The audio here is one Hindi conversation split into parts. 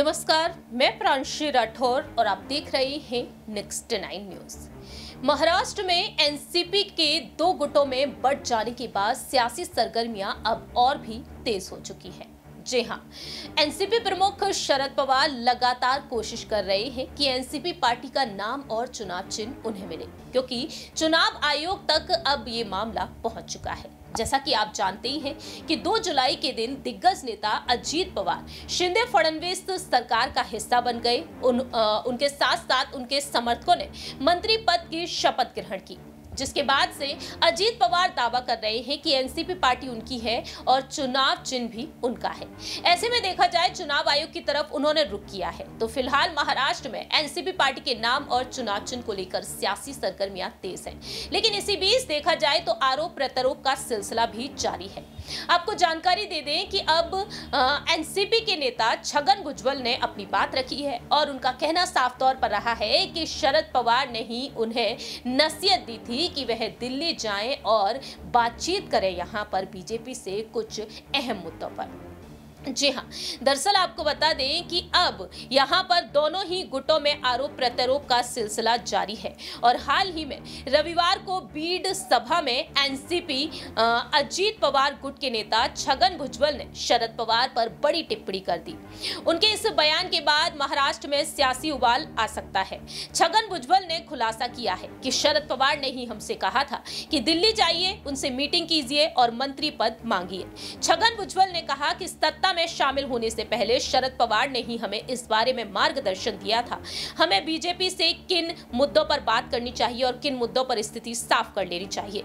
नमस्कार, मैं प्रांशी राठौर और आप देख रहे हैं नेक्स्ट 9 न्यूज। महाराष्ट्र में एनसीपी के 2 गुटों में बंट जाने के बाद सियासी सरगर्मियां अब और भी तेज हो चुकी है। जी हां, एनसीपी प्रमुख शरद पवार लगातार कोशिश कर रहे हैं कि एनसीपी पार्टी का नाम और चुनाव चिन्ह उन्हें मिले, क्योंकि चुनाव आयोग तक अब ये मामला पहुंच चुका है। जैसा कि आप जानते ही हैं कि 2 जुलाई के दिन दिग्गज नेता अजीत पवार शिंदे फडणवीस सरकार का हिस्सा बन गए। उनके साथ साथ उनके समर्थकों ने मंत्री पद की शपथ ग्रहण की, जिसके बाद से अजीत पवार दावा कर रहे हैं कि एनसीपी पार्टी उनकी है और चुनाव चिन्ह भी उनका है। ऐसे में देखा जाए चुनाव आयोग की तरफ उन्होंने रुख किया है। तो फिलहाल महाराष्ट्र में एनसीपी पार्टी के नाम और चुनाव चिन्ह को लेकर सियासी सरगर्मियां तेज हैं। लेकिन इसी बीच देखा जाए तो आरोप प्रत्यारोप का सिलसिला भी जारी है। आपको जानकारी दे दें कि अब एनसीपी के नेता छगन भुजबल ने अपनी बात रखी है और उनका कहना साफ तौर पर रहा है कि शरद पवार ने ही उन्हें नसीहत दी थी कि वह दिल्ली जाएं और बातचीत करें यहां पर बीजेपी से कुछ अहम मुद्दों पर। जी हां, दरअसल आपको बता दें कि अब यहां पर दोनों ही गुटों में आरोप प्रत्यारोप का सिलसिला जारी है और हाल ही में रविवार को बीड सभा में एनसीपी अजीत पवार गुट के नेता छगन भुजबल ने शरद पवार पर बड़ी टिप्पणी कर दी। उनके इस बयान के बाद महाराष्ट्र में सियासी उबाल आ सकता है। छगन भुजबल ने खुलासा किया है कि शरद पवार ने ही हमसे कहा था कि दिल्ली जाइए, उनसे मीटिंग कीजिए और मंत्री पद मांगिए। छगन भुजबल ने कहा कि सत्ता में शामिल होने से पहले शरद पवार ने ही हमें इस बारे में मार्गदर्शन दिया था। हमें बीजेपी से किन मुद्दों पर बात करनी चाहिए और किन मुद्दों पर स्थिति साफ कर लेनी चाहिए।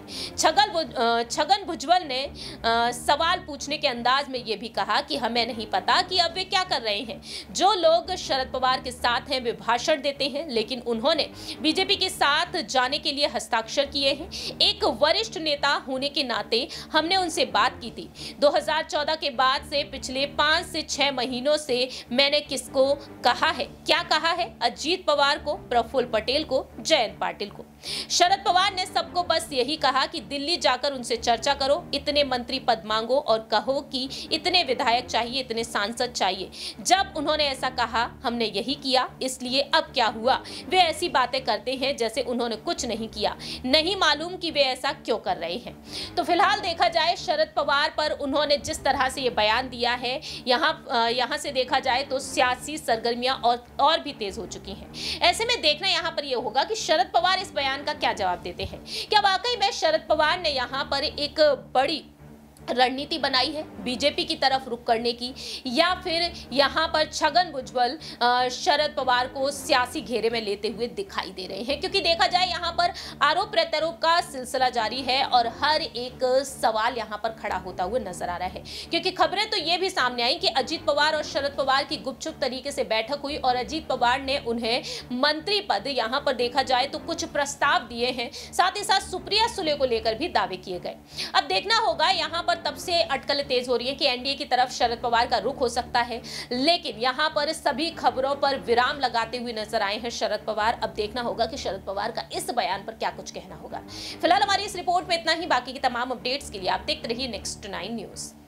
छगन भुजबल ने सवाल पूछने के अंदाज में यह भी कहा कि हमें नहीं पता कि अब वे क्या कर रहे हैं। जो लोग शरद पवार के साथ हैं वे भाषण देते हैं, लेकिन उन्होंने बीजेपी के साथ जाने के लिए हस्ताक्षर किए हैं। एक वरिष्ठ नेता होने के नाते हमने उनसे बात की थी। 2014 के बाद से पिछले 5 से 6 महीनों से मैंने किसको कहा है, क्या कहा है? अजीत पवार को, प्रफुल्ल पटेल को, जयंत पाटिल को। शरद पवार ने सबको बस यही कहा कि दिल्ली जाकर उनसे चर्चा करो, इतने मंत्री पद मांगो और कहो कि इतने विधायक चाहिए, इतने सांसद चाहिए। जब उन्होंने ऐसा कहा हमने यही किया, इसलिए अब क्या हुआ? वे ऐसी बातें करते हैं जैसे उन्होंने कुछ नहीं किया। नहीं मालूम कि वे ऐसा क्यों कर रहे हैं। तो फिलहाल देखा जाए शरद पवार पर उन्होंने जिस तरह से ये बयान दिया है, यहाँ से देखा जाए तो सियासी सरगर्मियां और भी तेज हो चुकी हैं। ऐसे में देखना यहाँ पर यह होगा कि शरद पवार इस बयान का क्या जवाब देते हैं। क्या वाकई में शरद पवार ने यहाँ पर एक बड़ी रणनीति बनाई है बीजेपी की तरफ रुख करने की, या फिर यहां पर छगन भुजबल शरद पवार को सियासी घेरे में लेते हुए दिखाई दे रहे हैं? क्योंकि देखा जाए यहां पर आरोप प्रत्यारोप का सिलसिला जारी है और हर एक सवाल यहां पर खड़ा होता हुआ नजर आ रहा है। क्योंकि खबरें तो ये भी सामने आई कि अजीत पवार और शरद पवार की गुपचुप तरीके से बैठक हुई और अजीत पवार ने उन्हें मंत्री पद यहां पर देखा जाए तो कुछ प्रस्ताव दिए हैं। साथ ही साथ सुप्रिया सुले को लेकर भी दावे किए गए। अब देखना होगा यहां पर तब से अटकलें तेज हो रही है कि एनडीए की तरफ शरद पवार का रुख हो सकता है, लेकिन यहां पर सभी खबरों पर विराम लगाते हुए नजर आए हैं शरद पवार। अब देखना होगा कि शरद पवार का इस बयान पर क्या कुछ कहना होगा। फिलहाल हमारी इस रिपोर्ट में इतना ही। बाकी की तमाम अपडेट्स के लिए आप देखते रहिए नेक्स्ट 9 न्यूज।